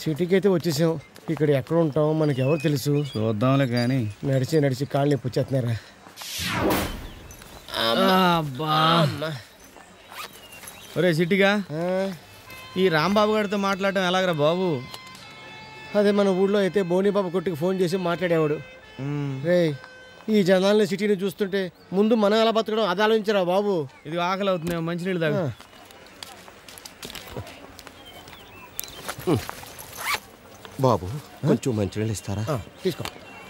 సిటీకి అయితే వచ్చేసాం. ఇక్కడ ఎక్కడ ఉంటాం మనకి ఎవరు తెలుసు? చూద్దాంలే కానీ. నడిచి నడిచి కాళ్ళు నొప్పి వచ్చేస్తున్నారా? ఒరే సిటీగా, ఈ రాంబాబు గారితో మాట్లాడటం ఎలాగరా బాబు? అదే మన ఊళ్ళో అయితే బోనీబాబు కొట్టుకు ఫోన్ చేసి మాట్లాడేవాడు. రే, ఈ జనాల్ని సిటీని చూస్తుంటే ముందు మనం ఎలా బతకడం అది ఆలోచించరా బాబు. ఇది ఆకలి అవుతుంది, మంచినీళ్ళు తాగు. బాబు కొంచెం మంచినీళ్ళు ఇస్తారా? తీసుకో.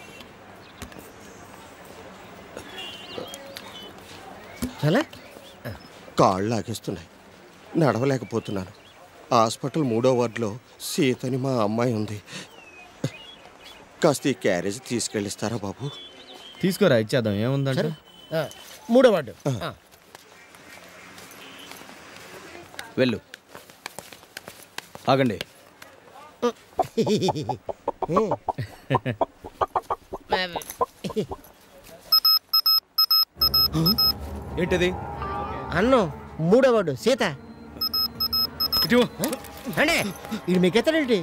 చాలా కాళ్ళు లాగేస్తున్నాయి, నడవలేకపోతున్నాను. హాస్పిటల్ 3వ వార్డులో సీతని మా అమ్మాయి ఉంది. కాస్త ఈ క్యారేజ్ తీసుకెళ్ళిస్తారా బాబు? తీసుకోరా, ఇచ్చేద్దాం. ఏముందంటే 3వ వార్డు. వెళ్ళు. ఆగండి. ఏంటిది? అన్నం 3వ వార్డు సీత. అంటే ఇది మీకు ఎత్తడేంటి?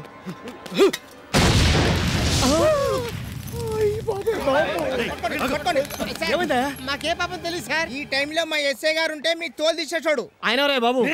మాకే పాపం తెలియదు సార్. ఈ టైంలో మా ఎస్ఐ గారు ఉంటే మీ తోలు తీసేసాడు. ఆయన రే బాబు.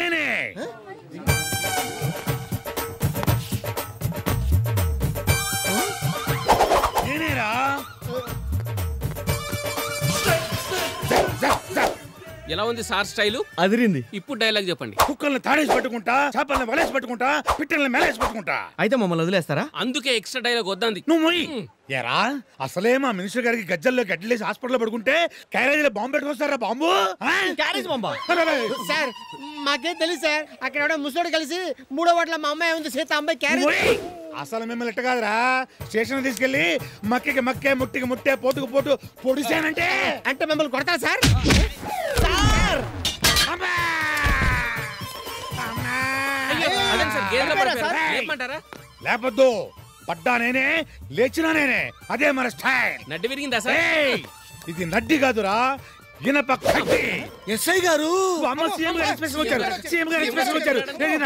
ఎలా ఉంది సార్ స్టైలు? అదిరింది. ఇప్పుడు డైలాగ్ చెప్పండి. కుక్కల్ని తాడేసి పట్టుకుంటా, చేపల్ని వలేసి పట్టుకుంటా, పిట్టల్ని మేలేసి పట్టుకుంటా. అయితే మమ్మల్ని వదిలేస్తారా? అందుకే ఎక్స్ట్రా డైలాగ్ వద్దంది. నువ్వు మొయ్యి. ఏరా, అసలే మా మినిస్టర్ గారికి గజ్జల్లో గడ్డలేసి హాస్పిటల్లో పడుకుంటే క్యారేజీలో బాంబు పెట్టుకొస్తారా? బాంబు క్యారేజ్ బాంబా? సార్ మాకేం తెలియదు సార్. అక్కడ ఎవడో ముసలోడు కలిసి 3వ వార్డులో మా అమ్మాయి ఉంది సీత, అమ్మాయి క్యారేజ్. అసలు మిమ్మల్ని ఎట్ట కాదురా, స్టేషన్ తీసుకెళ్లి మక్కికి మక్కే, ముట్టికి ముట్టే, పోతుకు పోటు పొడిసానంటే అంటే మిమ్మల్ని కొడతారా సార్? లేపొద్దు, పడ్డా నేనే, లేచినా నేనే. అదే మన స్టైల్. నడ్డి విరిగిందా సార్? ఇది నడ్డి కాదురా, ఇనప కడ్డి. ఎస్ఐ గారు సీఎం గారు ఎక్స్ప్రెషన్ వచ్చారు. సీఎం గారు ఎక్స్ప్రెషన్ వచ్చారు.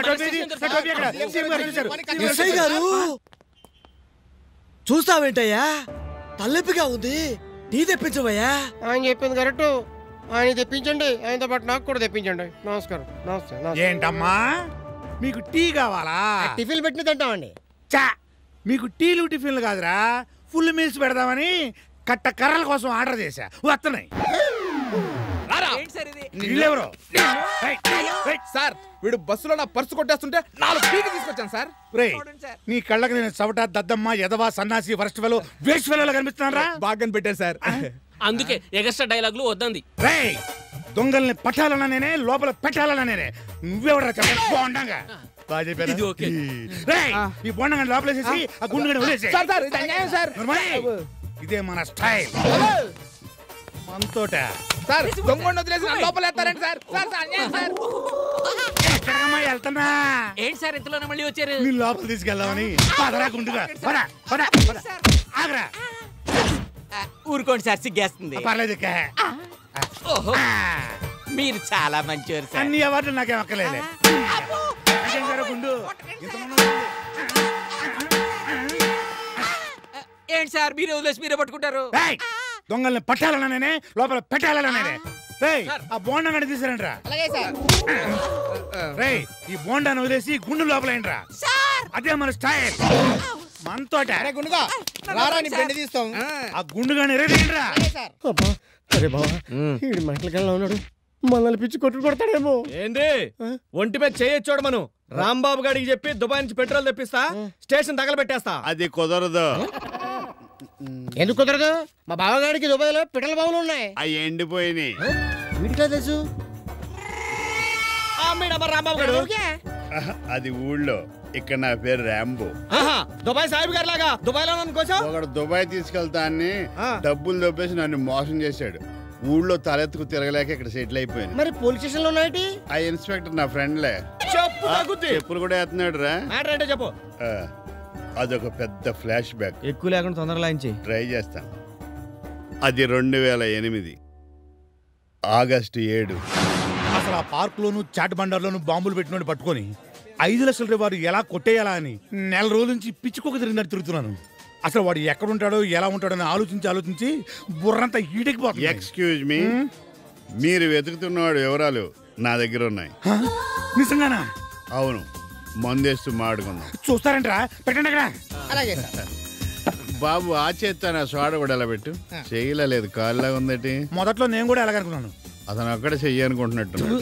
ఎస్ఐ గారు చూస్తావేంటయ్యా? తలెప్పిగా ఉంది, టీ తెప్పించవయ్యా. ఆయన చెప్పింది కరెక్ట్. ఆయన తెప్పించండి, ఆయనతో పాటు నాకు కూడా తెప్పించండి. నమస్కారం. నమస్తే. ఏంటమ్మా, మీకు టీ కావాలా? టిఫిన్ పెట్టిన తింటామండి. చా, మీకు టీలు టిఫిన్లు కాదురా, ఫుల్ మీల్స్ పెడదామని కట్ట కర్రల కోసం ఆర్డర్ చేశా. వస్తున్నాయి. సార్ వీడు బస్సులో నా పర్సు కొట్టేస్తుంటే 4 పీకి తీసుకొచ్చాను సార్. నీ కళ్ళకి నేను చవట, దద్దమ్మ, ఎదవా, సన్నాసి, వరస్ట్ ఫెలో, వేస్ట్ ఫెలో కనిపిస్తున్నారా? బాగా కనిపెట్టారు సార్. అందుకే ఎక్స్ట్రా డైలాగులు వద్దంది. దొంగల్ని పట్టాలన్నా నేనే, లోపల పెట్టాలన్నా నేనే. నువ్వెవడరా చెప్పండి? బోండంగా ఈ బోండంగా లోపలేసేసి ఆ గుండుగడ వదిలేసి. ఇదే మన స్టైల్. మనతోట సార్ దొంగ వదిలేసి లోపల వేస్తారండి సార్. ఎక్కడమ్మా వెళ్తున్నా? ఏంటి సార్ ఇంతలోనే మళ్ళీ వచ్చారు? నీ లోపల తీసుకెళ్దామని. పదరా గుండుగా, ఆగరా. ఊరుకోండి సార్, సిగ్గేస్తుంది. పర్లేదు, మీరు చాలా మంచివారు సార్. అన్ని అవార్డులు నాకేం అక్కర్లేదు. గుండు ఏంటి సార్ మీరు వదిలేసి మీరే పట్టుకుంటారు? దొంగల్ని పట్టాలన్నా నేనే, లోపల పెట్టాలన్నా నేనే. ఆ బోండా గడి తీసారంట్రా. ఈ బోండాను వదిలేసి గుండు లోపల ఏంట్రా. అదే మన స్టైల్. మనతోట ఆ గుండుగాని ఎరేంట్రా. అరే బాబా, ఈ మంటలకల్లా ఉన్నాడు, మనల్ని పిచ్చి కొట్టుడు కొడతాడేమో. ఏంది ఒంటి మీద చేయొచ్చోడు? మనం రాంబాబు గారికి చెప్పి దుబాయ్ నుంచి పెట్రోల్ తెప్పిస్తా, స్టేషన్ తగలబెట్టేస్తా. అది కుదరదు. ఎందుకు కుదరదు? మా బావగాడికి దుబాయ్లో పెట్రోల్ బావులు ఉన్నాయి. అవి ఎండిపోయినాయి. వీడికా తెలుసు? రాంబాబు గారు అది ఊళ్ళో, ఇక్కడ నా పేరు రాంబో. దుబాయ్ సాహిబ్ గారి లాగా దుబాయ్ లో కోసం ఒకడు దుబాయ్ తీసుకెళ్తా అని డబ్బులు దొబ్బేసి నన్ను మోసం చేశాడు. ఊళ్ళో తలెత్తుకు తిరగలేక ఇక్కడ సెటిల్ అయిపోయాను. మరి పోలీస్ స్టేషన్ లో ఉన్నాయి. ఆ ఇన్స్పెక్టర్ నా ఫ్రెండ్లే. చెప్పులు కూడా వేస్తున్నాడు రా. చెప్పు. అదొక పెద్ద ఫ్లాష్ బ్యాక్. ఎక్కువ లేకుండా తొందరగా ట్రై చేస్తాను. అది 2008 ఆగస్టు 7. అసలు ఆ పార్క్ లోను, చాట్ బండర్లోను బాంబులు పెట్టినోడు పట్టుకొని 5 లక్షల వాడు ఎలా కొట్టేయాలా అని నెల రోజుల నుంచి పిచ్చుకోక తిరిగినట్టు తిరుగుతున్నాను. అసలు వాడు ఎక్కడ ఉంటాడో ఎలా ఉంటాడో అని ఆలోచించి బుర్రంతా ఈడెక్కిపోతుంది. ఎక్స్క్యూజ్ మీ, మీరు వెతుకుతున్నవాడు వివరాలు నా దగ్గర ఉన్నాయి. నిజంగానా? అవును, మందేస్తూ మాడుకుందాం. చూస్తారంటరా? పెట్టండి అక్కడ. అలాగే సార్. బాబు ఆ చేత్తో నా సోడ కూడా ఎలా పెట్టు. చేయలేదు, కాళ్ళ ఉందటి. మొదట్లో నేను కూడా ఎలాగనుకున్నాను. అతను అక్కడ చెయ్యి అనుకుంటున్నట్టు.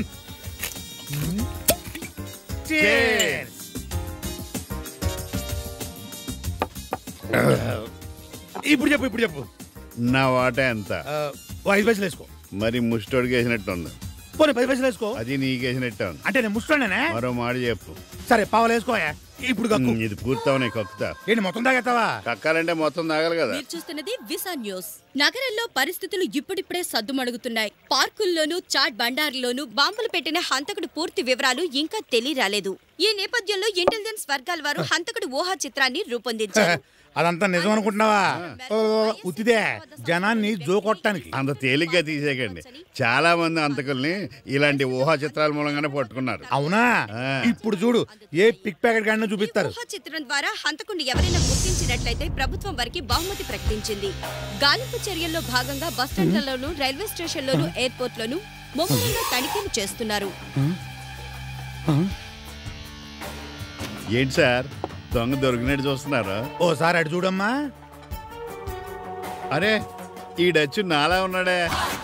ఇప్పుడు చెప్పు. నా వాటా ఎంత? 5 పైసలు వేసుకో. మరి ముష్టోడికి వేసినట్టు ఉంది. పోనీ 10 పైసలు వేసుకో. అది నీకేసినట్టు ఉంది. అంటే నేను ముష్టోనేనే. మరో మాట చెప్పు. సరే పావులు వేసుకోయా. ఇప్పుడు కక్కు. ఇది పూర్తవనే కక్కుతా. ఏంటి మొత్తం తాగేస్తావా? కక్కాలంటే మొత్తం తాగాలి కదా. మీరు చూస్తున్నది విసా న్యూస్. నగరంలో పరిస్థితులు ఇప్పుడిప్పుడే సద్దుమణుగుతున్నాయి. పార్కుల్లోనూ చాట్ బండారుల్లోనూ బాంబులు పెట్టిన హంతకుడు పూర్తి వివరాలు ఇంకా తెలియరాలేదు. ఈ నేపథ్యంలో ఇంటెలిజెన్స్ వర్గాల వారు హంతకుడు ఊహా చిత్రాన్ని రూపొందించారు. అదంతా నిజం అనుకుంటున్నావా? ఉత్తిదే జనాన్ని జోకొట్టడానికి. అంత తేలిగ్గా తీసేయకండి. చాలా మంది అంతకుల్ని ఇలాంటి ఊహా చిత్రాల మూలంగానే పట్టుకున్నారు. అవునా? ఇప్పుడు చూడు, ఏ పిక్ ప్యాకెట్ గాడిని చూపిస్తారు. ఊహా చిత్రం ద్వారా హంతకుడిని ఎవరైనా గుర్తించినట్లయితే ప్రభుత్వం వారికి బహుమతి ప్రకటించింది. గాలింపు చర్యల్లో భాగంగా బస్టాండ్లలోనూ, రైల్వే స్టేషన్లోనూ, ఎయిర్పోర్ట్ లోనూ ముమ్మరంగా తనిఖీలు చేస్తున్నారు. ఏంటి సార్, దొంగ దొరికినట్టు చూస్తున్నారా? ఓసారి అటు చూడమ్మా. అరే, ఈ డచ్చు నాలా ఉన్నాడే.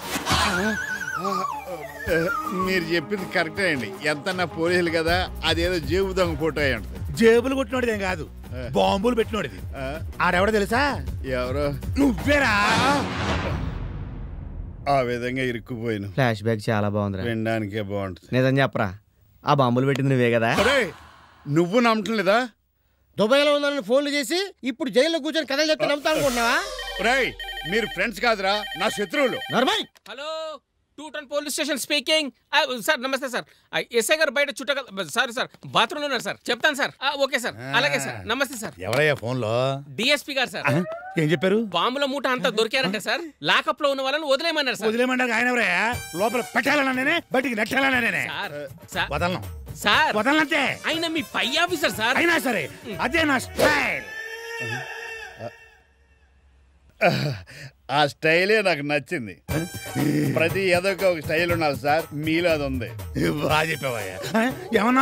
మీరు చెప్పింది కరెక్టే అండి. ఎంత నా పోలీసులు కదా, అదేదో జేబు దొంగ ఫోటో అయ్యండి. జేబులు కొట్టినోడిదేం కాదు, బాంబులు పెట్టినోడిది. ఆడెవడో తెలుసా? ఎవరో. నువ్వేరా? ఆ విధంగా ఇరుక్కుపోయిన ఫ్లాష్ బ్యాక్ చాలా బాగుంది. వినడానికే బాగుంటుంది. నిజం చెప్పరా, ఆ బాంబులు పెట్టింది నువ్వే కదా? నువ్వు నమ్మటం లేదా? దుబాయ్లో ఉందని ఫోన్లు చేసి ఇప్పుడు జైల్లో కూర్చొని కథలు చెప్తే నమ్ముతా అనుకుంటున్నావా? రేయ్, మీరు ఫ్రెండ్స్ కాదురా, నా శత్రువులు. నర్మయ్. Hello, 2 town police station speaking. Sir నమస్తే సార్. ఎస్ఐ గారు బయట చుట్టక సారీ సార్, బాత్రూంలో ఉన్నారు సార్. చెప్తాను సార్. ఓకే సార్, అలాగే సార్. నమస్తే సార్. ఎవరయ్యా ఫోన్ లో? డిఎస్పీ గారు సార్. ఏం చెప్పారు? బాంబుల మూట అంతా దొరికారంటే సార్. లాకప్ లో ఉన్న వాళ్ళని వదిలేయమన్నారు సార్. వదిలేమంటారు ఆయన ఎవరయ్యా? లోపల పెట్టాలన్నా నేనే, బయటికి నెట్టాలన్నా నేనే. సార్ వదలను సార్, వదలనంతే. ఆయన మీ పై ఆఫీసర్ సార్. అయినా సరే అదే నా స్టైల్. ఆ స్టైలే నాకు నచ్చింది. ప్రతి ఏదోకి ఒక స్టైల్ ఉండాలి సార్, మీలో అది ఉంది. బాగా చెప్పావయ్యా. ఏమన్నా?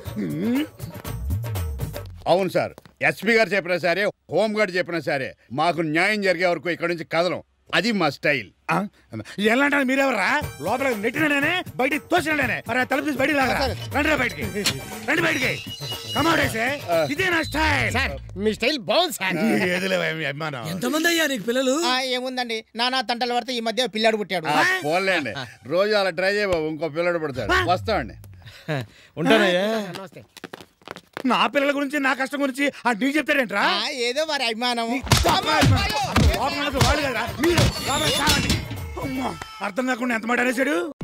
అవును సార్, ఎస్పీ గారు చెప్పినా సరే, హోమ్ గార్డ్ చెప్పినా సరే, మాకు న్యాయం జరిగే వరకు ఇక్కడ నుంచి కదలం. అది మా స్టైల్. ఎలాంటి మీరెవరా? లోపల నెట్టిన నేనే, బయటికి తోసిన నేనే. తలుపు తీసి బయటికి లాగా రండి. బయటికి రండి, బయటికి కమాడేసే. ఇదే నా స్టైల్. సార్ మీ స్టైల్ బాగుంది సార్. ఏదిలేవా మీ అభిమానం. ఎంతమంది అయ్యా నీకు పిల్లలు? ఏముందండి, నానా తంటలు పడితే ఈ మధ్య పిల్లాడు పుట్టాడు. పోలేండి, రోజు అలా ట్రై చేయ బాబు, ఇంకో పిల్లడు పడతాడు. వస్తామండి. ఉంటానయ్యా. నమస్తే. నా పిల్లల గురించి, నా కష్టం గురించి నీకు చెప్తారేంట్రా? ఏదో వారి అభిమానం. వాళ్ళు కదా మీరు. అర్థం కాకుండా ఎంత మాట అనేసాడు.